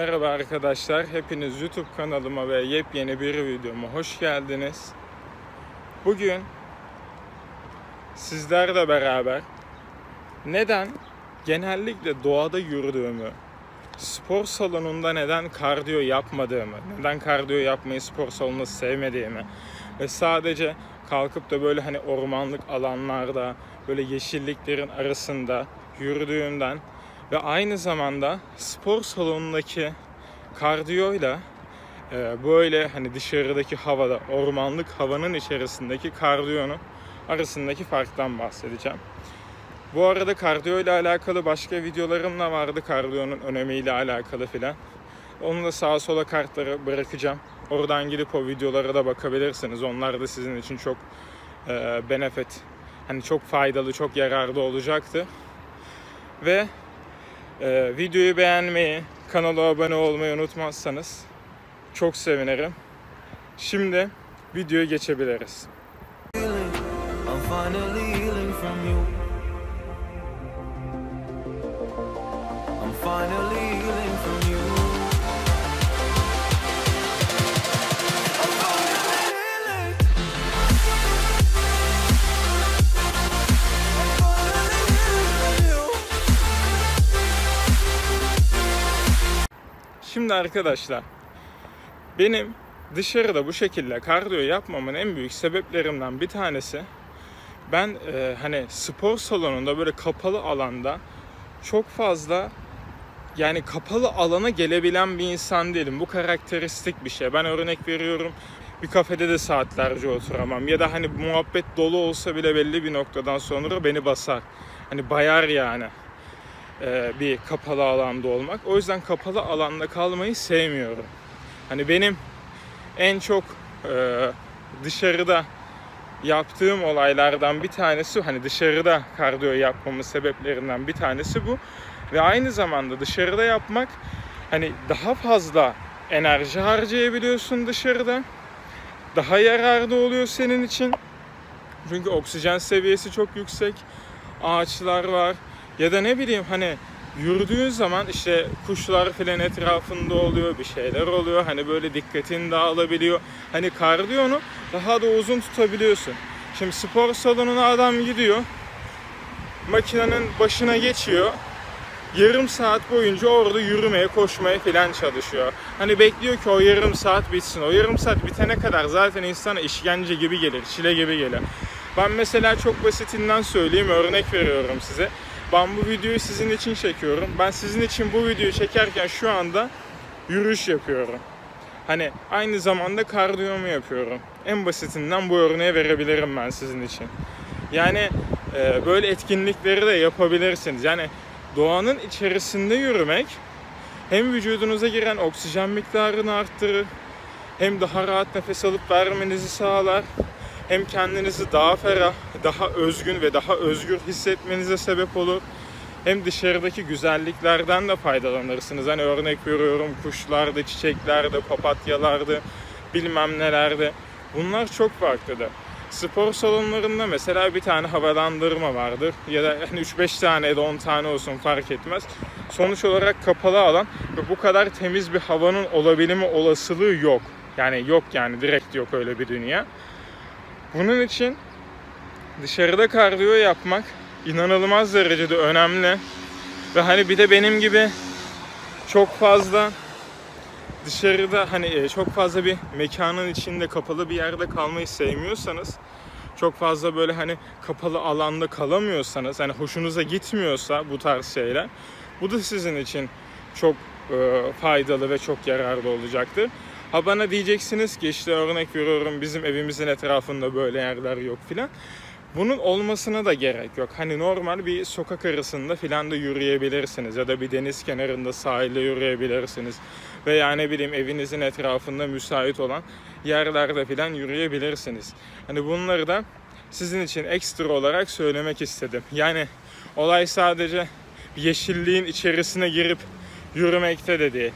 Merhaba arkadaşlar, hepiniz YouTube kanalıma ve yepyeni bir videoma hoş geldiniz. Bugün sizlerle beraber neden genellikle doğada yürüdüğümü, spor salonunda neden kardiyo yapmadığımı, neden kardiyo yapmayı spor salonunda sevmediğimi ve sadece kalkıp da böyle ormanlık alanlarda, böyle yeşilliklerin arasında yürüdüğümden ve aynı zamanda spor salonundaki kardiyoyla böyle dışarıdaki havada, ormanlık havanın içerisindeki kardiyonun arasındaki farktan bahsedeceğim. Bu arada kardiyo ile alakalı başka videolarım da vardı, kardiyonun önemiyle alakalı filan. Onu da sağa sola kartları bırakacağım. Oradan gidip o videolara da bakabilirsiniz. Onlar da sizin için çok benefit, çok faydalı, çok yararlı olacaktı. Ve videoyu beğenmeyi, kanala abone olmayı unutmazsanız çok sevinirim. Şimdi videoya geçebiliriz. Şimdi arkadaşlar, benim dışarıda bu şekilde kardiyo yapmamın en büyük sebeplerinden bir tanesi, ben spor salonunda böyle kapalı alanda çok fazla kapalı alana gelebilen bir insan değilim. Bu karakteristik bir şey. Ben örnek veriyorum, bir kafede de saatlerce oturamam ya da muhabbet dolu olsa bile belli bir noktadan sonra beni basar. Bayar yani. Bir kapalı alanda olmak. O yüzden kapalı alanda kalmayı sevmiyorum. Benim en çok dışarıda yaptığım olaylardan bir tanesi, dışarıda kardiyo yapmamın sebeplerinden bir tanesi bu. Ve aynı zamanda dışarıda yapmak daha fazla enerji harcayabiliyorsun dışarıda. Daha yararlı oluyor senin için. Çünkü oksijen seviyesi çok yüksek. Ağaçlar var. Ya da ne bileyim yürüdüğün zaman kuşlar filan etrafında oluyor, bir şeyler oluyor. Böyle dikkatin dağılabiliyor. Kardiyonu daha da uzun tutabiliyorsun. Şimdi spor salonuna adam gidiyor. Makinenin başına geçiyor. Yarım saat boyunca orada yürümeye, koşmaya filan çalışıyor. Bekliyor ki o yarım saat bitsin. O yarım saat bitene kadar zaten insana işkence gibi gelir, çile gibi gelir. Ben mesela çok basitinden söyleyeyim, örnek veriyorum size. Ben bu videoyu sizin için çekiyorum. Ben sizin için bu videoyu çekerken şu anda yürüyüş yapıyorum. Aynı zamanda kardiyomu yapıyorum. En basitinden bu örneği verebilirim ben sizin için. Böyle etkinlikleri de yapabilirsiniz. Doğanın içerisinde yürümek hem vücudunuza giren oksijen miktarını arttırır, hem daha rahat nefes alıp vermenizi sağlar, hem kendinizi daha ferah, daha özgün ve daha özgür hissetmenize sebep olur. Hem dışarıdaki güzelliklerden de faydalanırsınız. Örnek veriyorum, kuşlarda, çiçeklerde, papatyalarda, bilmem nelerde. Bunlar çok farklıdır. Spor salonlarında mesela bir tane havalandırma vardır. Ya da 3-5 tane ya da 10 tane olsun, fark etmez. Sonuç olarak kapalı alan ve bu kadar temiz bir havanın olabilme olasılığı yok. Yok direkt yok öyle bir dünya. Bunun için dışarıda kardiyo yapmak inanılmaz derecede önemli. Ve bir de benim gibi çok fazla dışarıda çok fazla bir mekanın içinde, kapalı bir yerde kalmayı sevmiyorsanız, çok fazla böyle kapalı alanda kalamıyorsanız, hoşunuza gitmiyorsa bu tarz şeyler, bu da sizin için çok faydalı ve çok yararlı olacaktır. Bana diyeceksiniz ki örnek veriyorum, bizim evimizin etrafında böyle yerler yok filan. Bunun olmasına da gerek yok. Normal bir sokak arasında filan da yürüyebilirsiniz. Ya da bir deniz kenarında sahilde yürüyebilirsiniz. Veya evinizin etrafında müsait olan yerlerde filan yürüyebilirsiniz. Bunları da sizin için ekstra olarak söylemek istedim. Olay sadece yeşilliğin içerisine girip yürümekte de değil.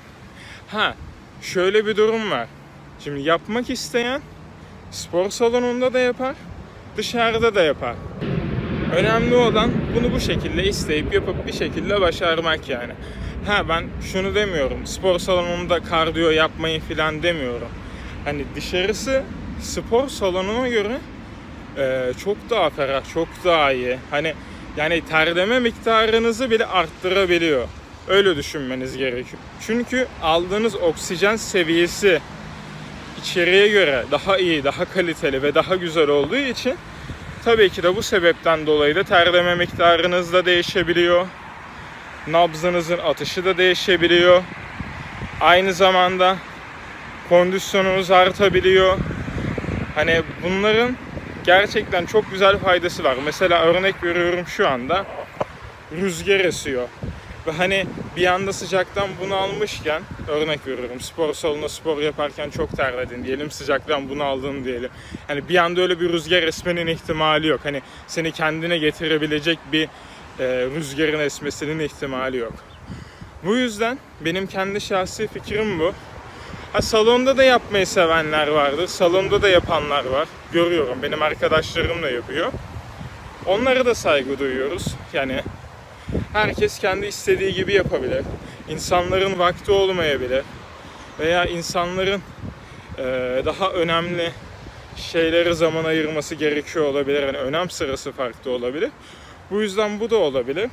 Şöyle bir durum var. Şimdi yapmak isteyen spor salonunda da yapar, dışarıda da yapar. Önemli olan bunu bu şekilde isteyip yapıp bir şekilde başarmak yani. Ben şunu demiyorum, spor salonunda kardiyo yapmayın falan demiyorum. Hani dışarısı spor salonuna göre çok daha ferah, çok daha iyi. Hani yani terleme miktarınızı bile arttırabiliyor. Öyle düşünmeniz gerekiyor. Çünkü aldığınız oksijen seviyesi içeriye göre daha iyi, daha kaliteli ve daha güzel olduğu için tabii ki de bu sebepten dolayı da terleme miktarınız da değişebiliyor. Nabzınızın atışı da değişebiliyor. Aynı zamanda kondisyonunuz artabiliyor. Hani bunların gerçekten çok güzel faydası var. Mesela örnek veriyorum, şu anda rüzgar esiyor. Ve hani bir anda sıcaktan bunalmışken, örnek veriyorum, spor salonunda spor yaparken çok terledin diyelim, sıcaktan bunaldın diyelim. Hani bir anda öyle bir rüzgar esmenin ihtimali yok. Hani seni kendine getirebilecek bir rüzgarın esmesinin ihtimali yok. Bu yüzden benim kendi şahsi fikrim bu. Salonda da yapmayı sevenler vardır. Salonda da yapanlar var. Görüyorum, benim arkadaşlarım da yapıyor. Onlara da saygı duyuyoruz. Yani herkes kendi istediği gibi yapabilir. İnsanların vakti olmayabilir. Veya insanların daha önemli şeylere zaman ayırması gerekiyor olabilir. Yani önem sırası farklı olabilir. Bu yüzden bu da olabilir.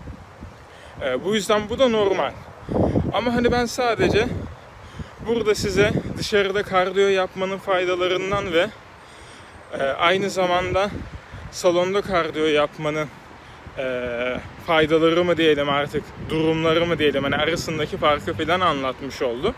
Bu yüzden bu da normal. Ama hani ben sadece burada size dışarıda kardiyo yapmanın faydalarından ve aynı zamanda salonda kardiyo yapmanın faydaları mı diyelim, artık durumları mı diyelim, hani arasındaki farkı falan anlatmış oldum.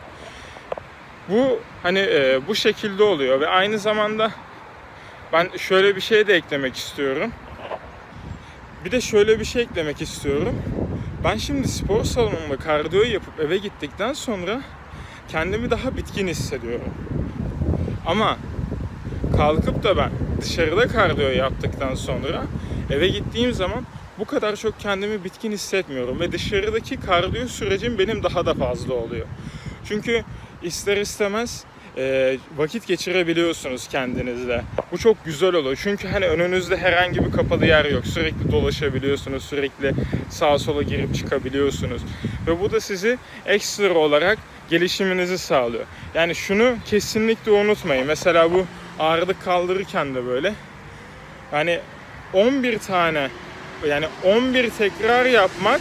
Bu hani bu şekilde oluyor ve aynı zamanda ben şöyle bir şey de eklemek istiyorum. Bir de şöyle bir şey eklemek istiyorum. Ben şimdi spor salonunda kardiyo yapıp eve gittikten sonra kendimi daha bitkin hissediyorum. Ama kalkıp da ben dışarıda kardiyo yaptıktan sonra eve gittiğim zaman bu kadar çok kendimi bitkin hissetmiyorum. Ve dışarıdaki kardiyo sürecim benim daha da fazla oluyor. Çünkü ister istemez vakit geçirebiliyorsunuz kendinizle. Bu çok güzel oluyor. Çünkü hani önünüzde herhangi bir kapalı yer yok. Sürekli dolaşabiliyorsunuz. Sürekli sağa sola girip çıkabiliyorsunuz. Ve bu da sizi ekstra olarak gelişiminizi sağlıyor. Yani şunu kesinlikle unutmayın. Mesela bu ağırlık kaldırırken de böyle. Yani 11 tane, yani 11 tekrar yapmak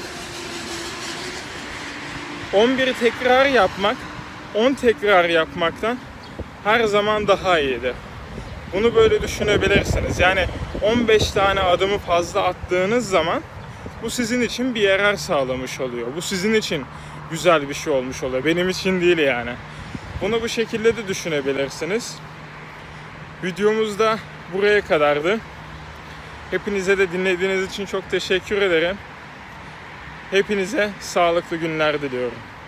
10 tekrar yapmaktan her zaman daha iyidir. Bunu böyle düşünebilirsiniz. Yani 15 tane adımı fazla attığınız zaman bu sizin için bir yarar sağlamış oluyor. Bu sizin için güzel bir şey olmuş oluyor. Benim için değil yani. Bunu bu şekilde de düşünebilirsiniz. Videomuz da buraya kadardı. Hepinize de dinlediğiniz için çok teşekkür ederim. Hepinize sağlıklı günler diliyorum.